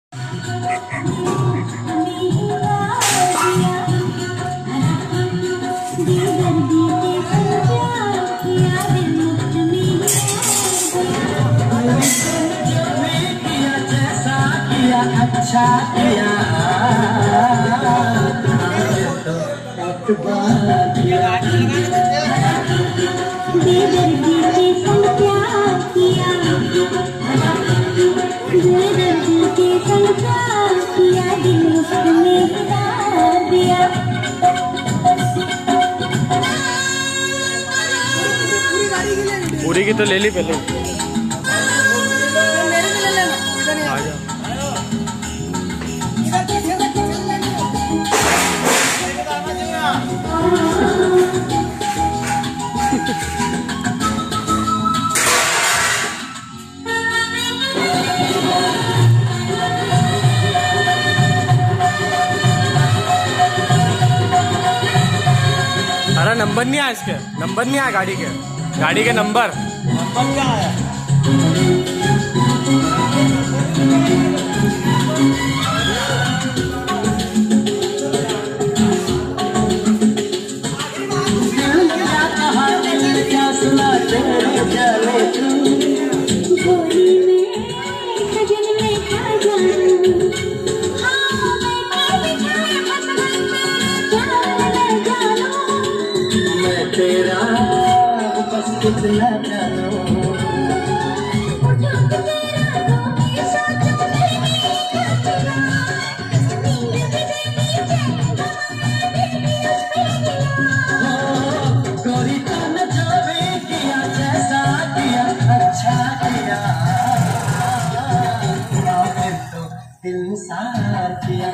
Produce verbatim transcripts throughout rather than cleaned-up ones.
अच्छा किया पूरी की तो ले ली पहले। अरे नंबर नहीं आया इसके, नंबर नहीं आया गाड़ी के, गाड़ी के नंबर नंबर क्या आया? तेरा बस कितना जानो गोरी तूने जो भी किया जैसा किया अच्छा किया फिर तो दिल निसार किया।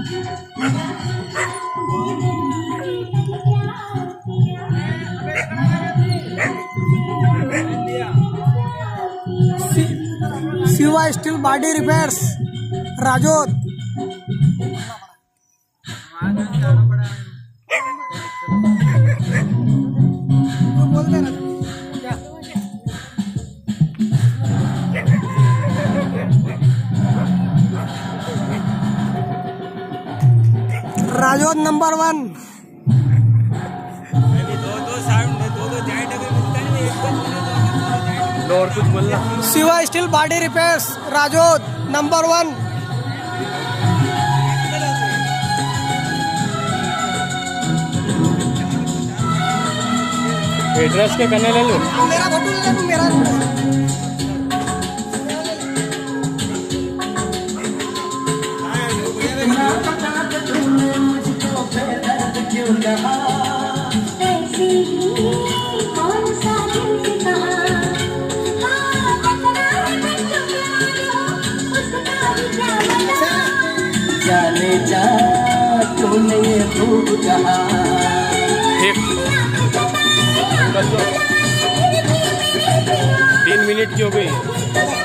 Shiva steel body repairs Rajod. Rajod number one. दो दो साउंड दो दो जाइंट अगर मिलता है ना और कुछ बोलना। Shiva steel body repairs Rajod number one. Address के करने ले लो। मेरा फोटो ले लो मेरा। जाने जा तूने ये खूब कहा। तीन मिनट की हो गई।